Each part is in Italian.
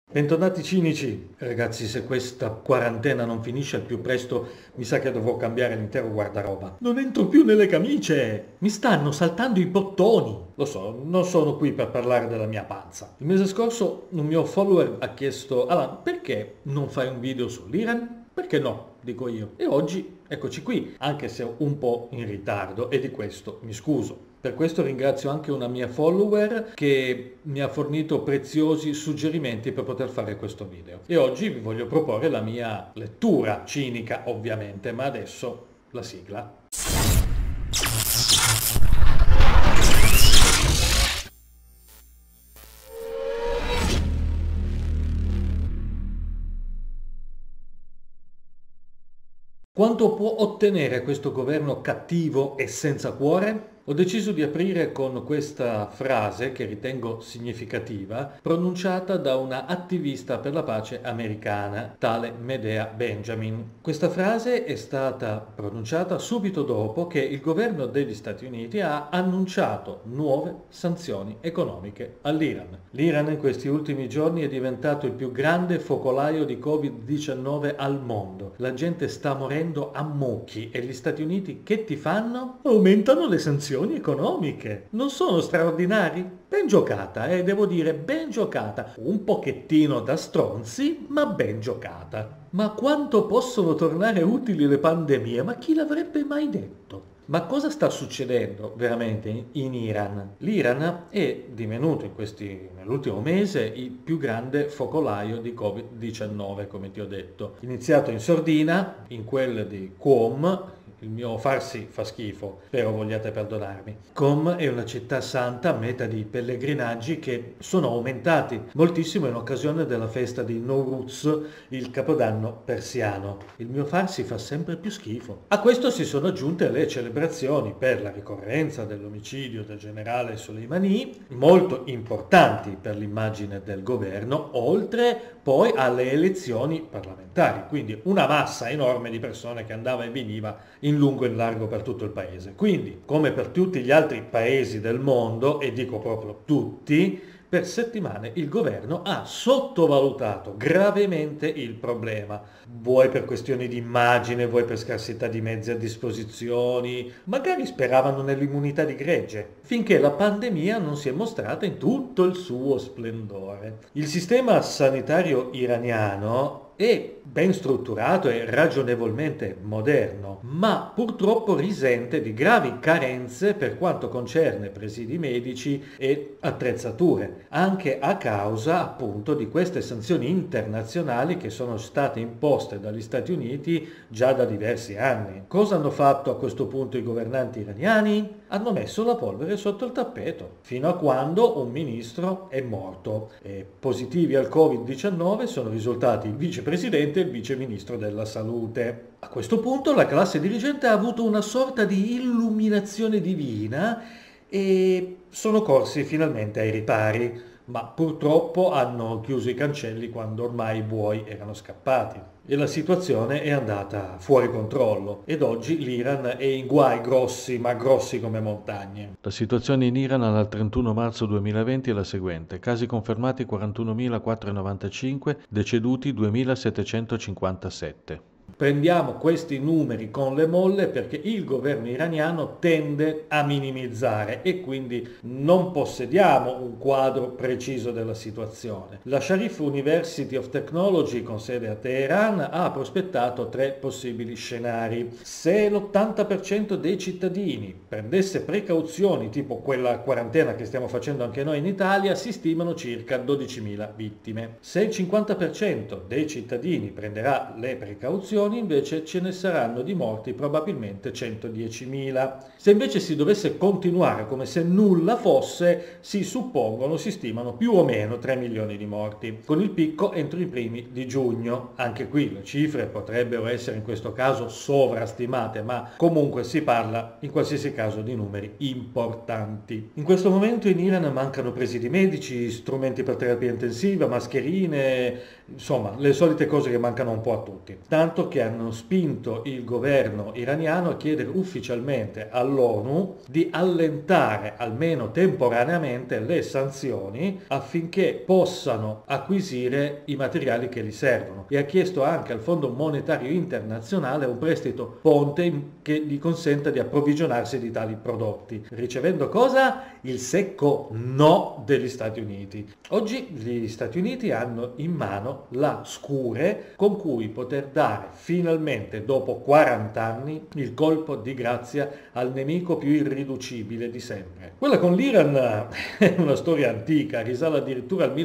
Bentornati cinici. Ragazzi, se questa quarantena non finisce al più presto, mi sa che dovrò cambiare l'intero guardaroba. Non entro più nelle camicie! Mi stanno saltando i bottoni! Lo so, non sono qui per parlare della mia panza. Il mese scorso un mio follower ha chiesto: Alan, perché non fai un video sull'Iran? Perché no? Dico io. E oggi eccoci qui, anche se un po' in ritardo, e di questo mi scuso. Per questo ringrazio anche una mia follower che mi ha fornito preziosi suggerimenti per poter fare questo video. E oggi vi voglio proporre la mia lettura cinica, ovviamente, ma adesso la sigla. Quanto può ottenere questo governo cattivo e senza cuore? Ho deciso di aprire con questa frase che ritengo significativa, pronunciata da una attivista per la pace americana, tale Medea Benjamin. Questa frase è stata pronunciata subito dopo che il governo degli Stati Uniti ha annunciato nuove sanzioni economiche all'Iran. L'Iran in questi ultimi giorni è diventato il più grande focolaio di Covid-19 al mondo. La gente sta morendo a mucchi e gli Stati Uniti che ti fanno? Aumentano le sanzioni economiche. Non sono straordinari? Ben giocata, devo dire ben giocata. Un pochettino da stronzi, ma ben giocata. Ma quanto possono tornare utili le pandemie? Ma chi l'avrebbe mai detto? Ma cosa sta succedendo veramente in Iran? L'Iran è divenuto nell'ultimo mese il più grande focolaio di Covid-19, come ti ho detto. Iniziato in sordina, in quel di Qom. Il mio farsi fa schifo, spero vogliate perdonarmi. Qom è una città santa a meta di pellegrinaggi che sono aumentati moltissimo in occasione della festa di Nowruz, il capodanno persiano. Il mio farsi fa sempre più schifo. A questo si sono aggiunte le celebrazioni per la ricorrenza dell'omicidio del generale Soleimani, molto importanti per l'immagine del governo, oltre poi alle elezioni parlamentari, quindi una massa enorme di persone che andava e veniva in lungo e in largo per tutto il paese. Quindi, come per tutti gli altri paesi del mondo, e dico proprio tutti, per settimane il governo ha sottovalutato gravemente il problema, vuoi per questioni di immagine, vuoi per scarsità di mezzi a disposizione, magari speravano nell'immunità di gregge, finché la pandemia non si è mostrata in tutto il suo splendore. Il sistema sanitario iraniano è ben strutturato e ragionevolmente moderno, ma purtroppo risente di gravi carenze per quanto concerne presidi medici e attrezzature, anche a causa appunto di queste sanzioni internazionali che sono state imposte dagli Stati Uniti già da diversi anni. Cosa hanno fatto a questo punto i governanti iraniani? Hanno messo la polvere sotto il tappeto, fino a quando un ministro è morto. E positivi al Covid-19 sono risultati il vicepresidente e il viceministro della salute. A questo punto la classe dirigente ha avuto una sorta di illuminazione divina e sono corsi finalmente ai ripari, ma purtroppo hanno chiuso i cancelli quando ormai i buoi erano scappati. E la situazione è andata fuori controllo ed oggi l'Iran è in guai grossi, ma grossi come montagne. La situazione in Iran al 31 marzo 2020 è la seguente: casi confermati 41.495, deceduti 2.757. Prendiamo questi numeri con le molle perché il governo iraniano tende a minimizzare e quindi non possediamo un quadro preciso della situazione. La Sharif University of Technology con sede a Teheran ha prospettato 3 possibili scenari. Se l'80% dei cittadini prendesse precauzioni, tipo quella quarantena che stiamo facendo anche noi in Italia, si stimano circa 12.000 vittime. Se il 50% dei cittadini prenderà le precauzioni, invece ce ne saranno di morti probabilmente 110.000. Se invece si dovesse continuare come se nulla fosse, si stimano più o meno 3 milioni di morti, con il picco entro i primi di giugno. Anche qui le cifre potrebbero essere in questo caso sovrastimate, ma comunque si parla in qualsiasi caso di numeri importanti. In questo momento in Iran mancano presidi medici, strumenti per terapia intensiva, mascherine, insomma le solite cose che mancano un po' a tutti, tanto che che hanno spinto il governo iraniano a chiedere ufficialmente all'ONU di allentare almeno temporaneamente le sanzioni affinché possano acquisire i materiali che gli servono, e ha chiesto anche al Fondo Monetario Internazionale un prestito ponte che gli consenta di approvvigionarsi di tali prodotti, ricevendo cosa? Il secco no degli Stati Uniti. Oggi gli Stati Uniti hanno in mano la scure con cui poter dare finalmente, dopo 40 anni, il colpo di grazia al nemico più irriducibile di sempre. Quella con l'Iran è una storia antica, risale addirittura al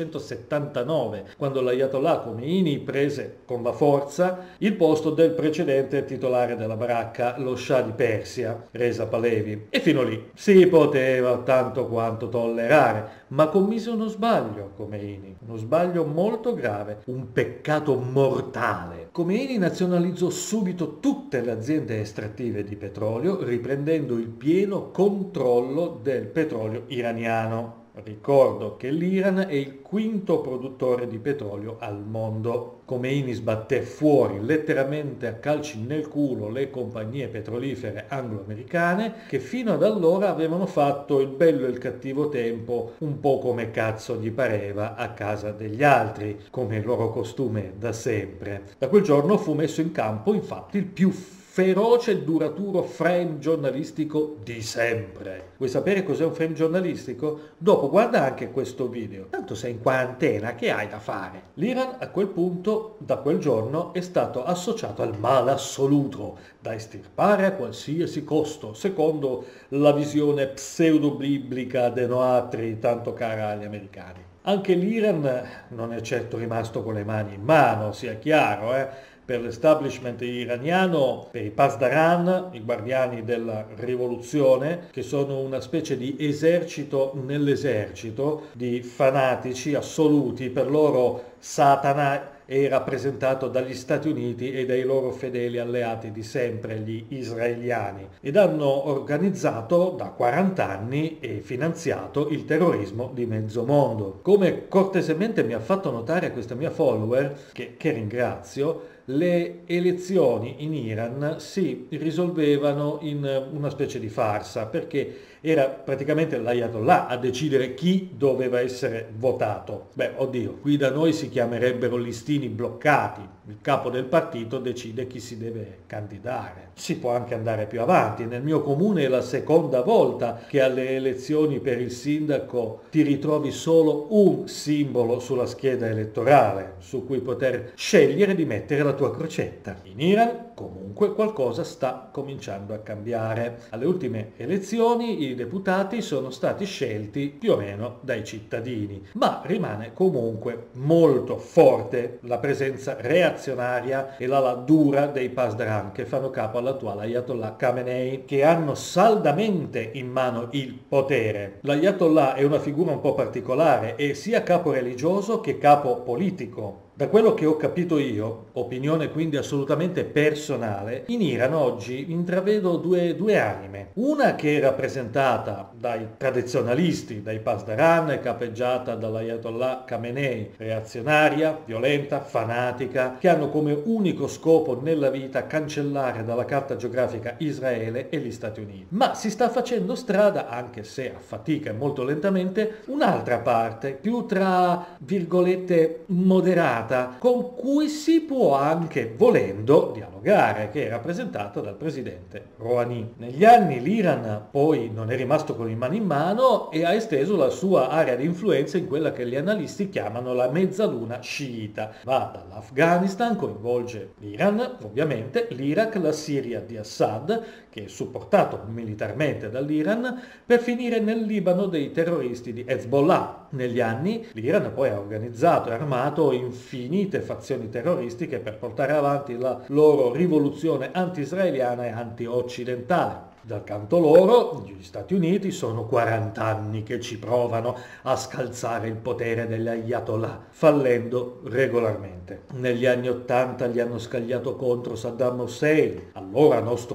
1979, quando l'Ayatollah Khomeini prese con la forza il posto del precedente titolare della baracca, lo Shah di Persia, Reza Pahlavi. E fino lì si poteva tanto quanto tollerare, ma commise uno sbaglio Khomeini, uno sbaglio molto grave, un peccato mortale. Khomeini nazionalizzò subito tutte le aziende estrattive di petrolio, riprendendo il pieno controllo del petrolio iraniano. Ricordo che l'Iran è il quinto produttore di petrolio al mondo. Khomeini sbatté fuori letteralmente a calci nel culo le compagnie petrolifere anglo-americane che fino ad allora avevano fatto il bello e il cattivo tempo un po' come cazzo gli pareva a casa degli altri, come il loro costume da sempre. Da quel giorno fu messo in campo infatti il più feroce e duraturo frame giornalistico di sempre. Vuoi sapere cos'è un frame giornalistico? Dopo guarda anche questo video. Tanto sei in quarantena, che hai da fare? L'Iran a quel punto, da quel giorno, è stato associato al male assoluto, da estirpare a qualsiasi costo, secondo la visione pseudo-biblica de Noatri, tanto cara agli americani. Anche l'Iran non è certo rimasto con le mani in mano, sia chiaro, Per l'establishment iraniano, per i Pasdaran, i guardiani della rivoluzione, che sono una specie di esercito nell'esercito, di fanatici assoluti, per loro Satana è rappresentato dagli Stati Uniti e dai loro fedeli alleati di sempre, gli israeliani, ed hanno organizzato da 40 anni e finanziato il terrorismo di mezzo mondo. Come cortesemente mi ha fatto notare questa mia follower, che ringrazio, le elezioni in Iran si risolvevano in una specie di farsa, perché era praticamente l'Ayatollah a decidere chi doveva essere votato. Oddio, qui da noi si chiamerebbero listini bloccati. Il capo del partito decide chi si deve candidare. Si può anche andare più avanti. Nel mio comune è la seconda volta che alle elezioni per il sindaco ti ritrovi solo un simbolo sulla scheda elettorale su cui poter scegliere di mettere la tua crocetta. In Iran comunque qualcosa sta cominciando a cambiare. Alle ultime elezioni i deputati sono stati scelti più o meno dai cittadini, ma rimane comunque molto forte la presenza reazionaria e l'ala dura dei Pasdaran, che fanno capo all'attuale Ayatollah Khamenei, che hanno saldamente in mano il potere. L'Ayatollah è una figura un po' particolare, è sia capo religioso che capo politico. Da quello che ho capito io, opinione quindi assolutamente personale, in Iran oggi intravedo due anime. Una che è rappresentata dai tradizionalisti, dai Pasdaran, capeggiata dall'Ayatollah Khamenei, reazionaria, violenta, fanatica, che hanno come unico scopo nella vita cancellare dalla carta geografica Israele e gli Stati Uniti. Ma si sta facendo strada, anche se a fatica e molto lentamente, un'altra parte, più tra virgolette moderata, con cui si può anche, volendo, dialogare, che è rappresentata dal presidente Rouhani. Negli anni l'Iran poi non è rimasto con le mani in mano e ha esteso la sua area di influenza in quella che gli analisti chiamano la mezzaluna sciita. Va dall'Afghanistan, coinvolge l'Iran, ovviamente, l'Iraq, la Siria di Assad, che è supportato militarmente dall'Iran, per finire nel Libano dei terroristi di Hezbollah. Negli anni l'Iran poi ha organizzato e armato infinite fazioni terroristiche per portare avanti la loro rivoluzione anti-israeliana e anti-occidentale. Dal canto loro, gli Stati Uniti sono 40 anni che ci provano a scalzare il potere degli Ayatollah, fallendo regolarmente. Negli anni 80 gli hanno scagliato contro Saddam Hussein, allora nostro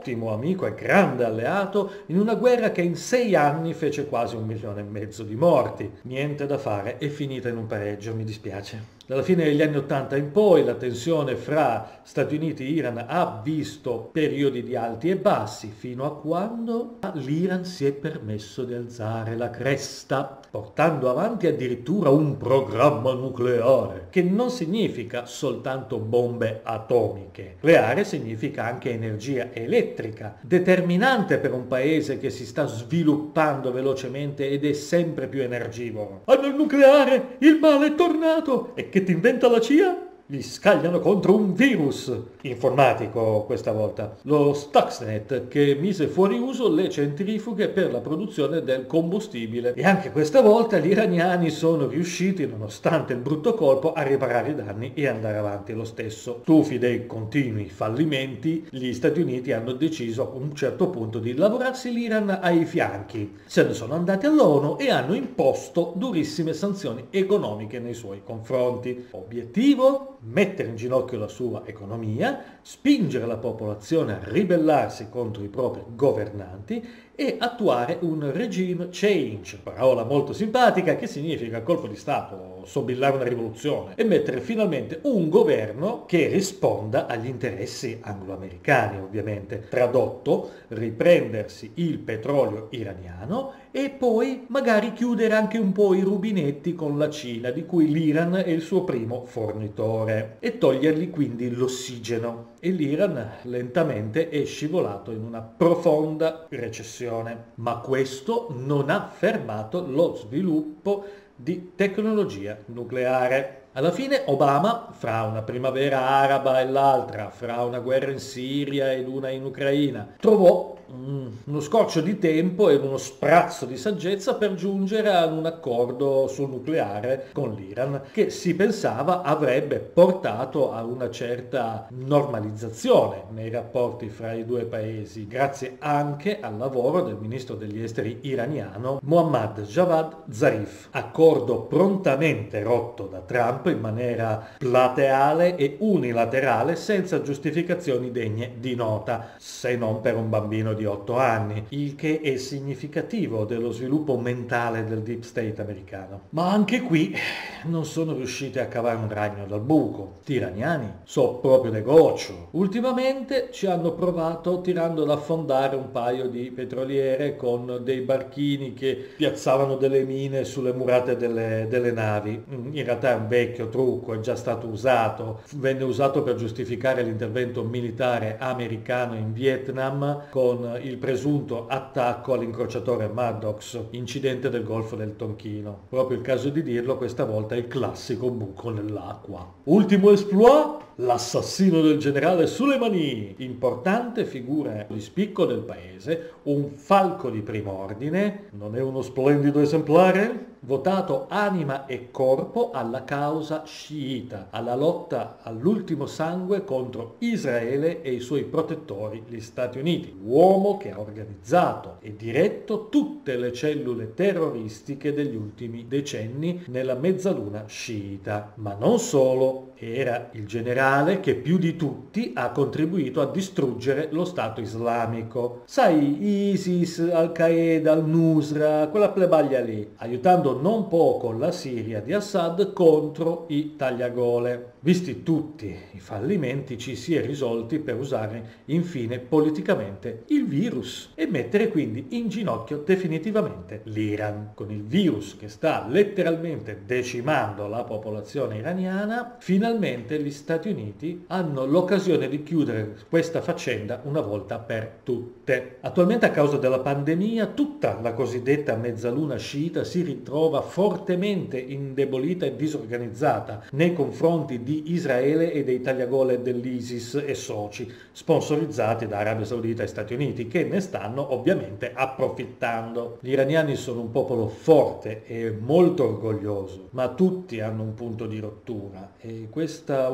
ottimo amico e grande alleato in una guerra che in 6 anni fece quasi 1,5 milioni di morti. Niente da fare, è finita in un pareggio, mi dispiace. Dalla fine degli anni '80 in poi la tensione fra Stati Uniti e Iran ha visto periodi di alti e bassi, fino a quando l'Iran si è permesso di alzare la cresta, portando avanti addirittura un programma nucleare, che non significa soltanto bombe atomiche. Nucleare significa anche energia elettrica, determinante per un paese che si sta sviluppando velocemente ed è sempre più energivoro. Hanno il nucleare, il male è tornato, e che ti inventa la CIA? Li scagliano contro un virus informatico questa volta, lo Stuxnet, che mise fuori uso le centrifughe per la produzione del combustibile. E anche questa volta gli iraniani sono riusciti, nonostante il brutto colpo, a riparare i danni e andare avanti lo stesso. Stufi dei continui fallimenti, gli Stati Uniti hanno deciso a un certo punto di lavorarsi l'Iran ai fianchi. Se ne sono andati all'ONU e hanno imposto durissime sanzioni economiche nei suoi confronti. Obiettivo? Mettere in ginocchio la sua economia, spingere la popolazione a ribellarsi contro i propri governanti e attuare un regime change, parola molto simpatica che significa colpo di Stato, sobillare una rivoluzione, e mettere finalmente un governo che risponda agli interessi anglo-americani, ovviamente. Tradotto, riprendersi il petrolio iraniano e poi magari chiudere anche un po' i rubinetti con la Cina, di cui l'Iran è il suo primo fornitore, e togliergli quindi l'ossigeno. E l'Iran lentamente è scivolato in una profonda recessione. Ma questo non ha fermato lo sviluppo di tecnologia nucleare. Alla fine Obama, fra una primavera araba e l'altra, fra una guerra in Siria ed una in Ucraina, trovò uno scorcio di tempo e uno sprazzo di saggezza per giungere ad un accordo sul nucleare con l'Iran, che si pensava avrebbe portato a una certa normalizzazione nei rapporti fra i due paesi, grazie anche al lavoro del ministro degli esteri iraniano Mohammad Javad Zarif. Accordo prontamente rotto da Trump in maniera plateale e unilaterale, senza giustificazioni degne di nota, se non per un bambino di 8 anni, il che è significativo dello sviluppo mentale del deep state americano. Ma anche qui non sono riusciti a cavare un ragno dal buco. Gli iraniani so proprio negozio. Ultimamente ci hanno provato tirando da affondare un paio di petroliere con dei barchini che piazzavano delle mine sulle murate delle navi. In realtà è un vecchio trucco, è già stato usato, venne usato per giustificare l'intervento militare americano in Vietnam con il presunto attacco all'incrociatore Maddox, incidente del Golfo del Tonchino. Proprio il caso di dirlo, questa volta il classico buco nell'acqua. Ultimo exploit? L'assassino del generale Soleimani, importante figura di spicco del paese, un falco di primo ordine, non è uno splendido esemplare? Votato anima e corpo alla causa sciita, alla lotta all'ultimo sangue contro Israele e i suoi protettori, gli Stati Uniti. Uomo che ha organizzato e diretto tutte le cellule terroristiche degli ultimi decenni nella mezzaluna sciita. Ma non solo, era il generale che più di tutti ha contribuito a distruggere lo Stato islamico. Sai, ISIS, Al-Qaeda, Al-Nusra, quella plebaglia lì, aiutando non poco la Siria di Assad contro i tagliagole. Visti tutti i fallimenti, ci si è risolti per usare infine politicamente il virus e mettere quindi in ginocchio definitivamente l'Iran. Con il virus che sta letteralmente decimando la popolazione iraniana, finalmente gli Stati Uniti hanno l'occasione di chiudere questa faccenda una volta per tutte. Attualmente, a causa della pandemia, tutta la cosiddetta mezzaluna sciita si ritrova fortemente indebolita e disorganizzata nei confronti di Israele e dei tagliagole dell'ISIS e soci, sponsorizzati da Arabia Saudita e Stati Uniti, che ne stanno ovviamente approfittando. Gli iraniani sono un popolo forte e molto orgoglioso, ma tutti hanno un punto di rottura, e questa ulteriore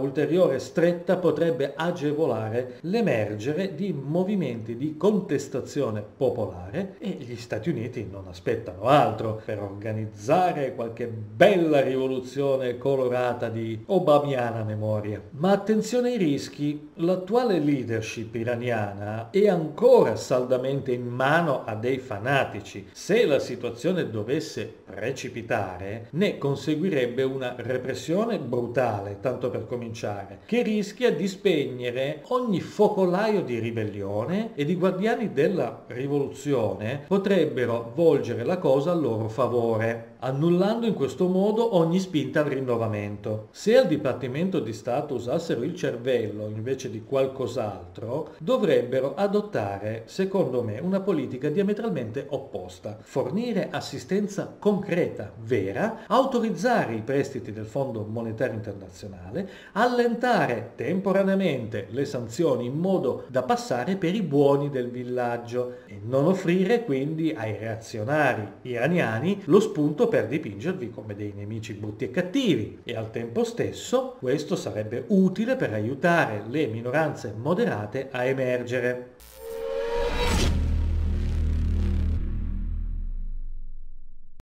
maggiore stretta potrebbe agevolare l'emergere di movimenti di contestazione popolare e gli Stati Uniti non aspettano altro per organizzare qualche bella rivoluzione colorata di obamiana memoria. Ma attenzione ai rischi, l'attuale leadership iraniana è ancora saldamente in mano a dei fanatici. Se la situazione dovesse precipitare, ne conseguirebbe una repressione brutale, tanto per cominciare, che rischia di spegnere ogni focolaio di ribellione e i guardiani della rivoluzione potrebbero volgere la cosa a loro favore, annullando in questo modo ogni spinta al rinnovamento. Se al Dipartimento di Stato usassero il cervello invece di qualcos'altro, dovrebbero adottare, secondo me, una politica diametralmente opposta: fornire assistenza concreta, vera, autorizzare i prestiti del Fondo Monetario Internazionale, allentare temporaneamente le sanzioni in modo da passare per i buoni del villaggio e non offrire quindi ai reazionari iraniani lo spunto per dipingervi come dei nemici brutti e cattivi, e al tempo stesso questo sarebbe utile per aiutare le minoranze moderate a emergere.